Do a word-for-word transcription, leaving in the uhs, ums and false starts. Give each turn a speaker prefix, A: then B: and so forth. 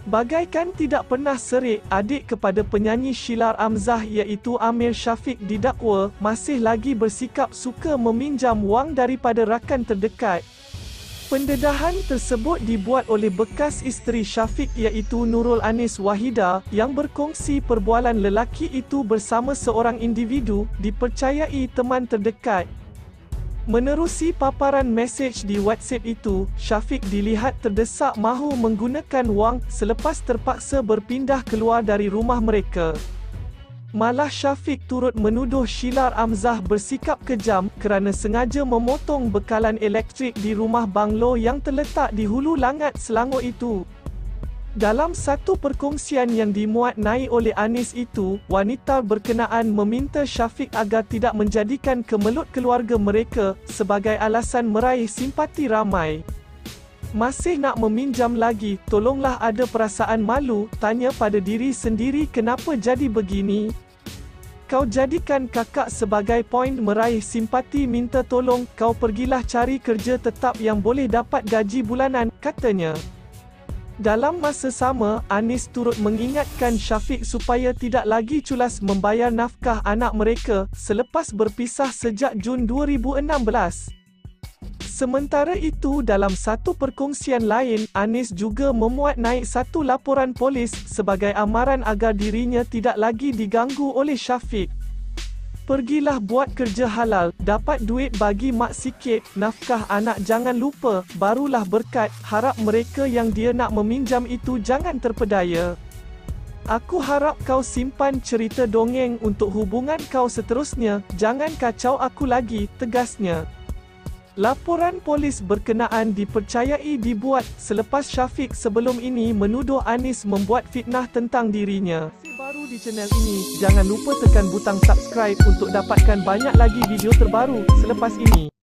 A: Bagaikan tidak pernah serik, adik kepada penyanyi Sheila Amzah iaitu Amir Syafiq didakwa masih lagi bersikap suka meminjam wang daripada rakan terdekat. Pendedahan tersebut dibuat oleh bekas isteri Syafiq iaitu Nurul Anis Wahida yang berkongsi perbualan lelaki itu bersama seorang individu dipercayai teman terdekat. Menerusi paparan mesej di WhatsApp itu, Syafiq dilihat terdesak mahu menggunakan wang selepas terpaksa berpindah keluar dari rumah mereka. Malah Syafiq turut menuduh Sheila Amzah bersikap kejam kerana sengaja memotong bekalan elektrik di rumah banglo yang terletak di Hulu Langat, Selangor itu. Dalam satu perkongsian yang dimuat naik oleh Anis itu, wanita berkenaan meminta Syafiq agar tidak menjadikan kemelut keluarga mereka sebagai alasan meraih simpati ramai. Masih nak meminjam lagi, tolonglah ada perasaan malu, tanya pada diri sendiri kenapa jadi begini. Kau jadikan kakak sebagai poin meraih simpati minta tolong, kau pergilah cari kerja tetap yang boleh dapat gaji bulanan, katanya. Dalam masa sama, Anis turut mengingatkan Syafiq supaya tidak lagi culas membayar nafkah anak mereka selepas berpisah sejak Jun dua ribu enam belas. Sementara itu, dalam satu perkongsian lain, Anis juga memuat naik satu laporan polis sebagai amaran agar dirinya tidak lagi diganggu oleh Syafiq. Pergilah buat kerja halal, dapat duit bagi mak sikit, nafkah anak jangan lupa, barulah berkat, harap mereka yang dia nak meminjam itu jangan terpedaya. Aku harap kau simpan cerita dongeng untuk hubungan kau seterusnya, jangan kacau aku lagi, tegasnya. Laporan polis berkenaan dipercayai dibuat selepas Syafiq sebelum ini menuduh Anis membuat fitnah tentang dirinya. Baru di channel ini, jangan lupa tekan butang subscribe untuk dapatkan banyak lagi video terbaru selepas ini.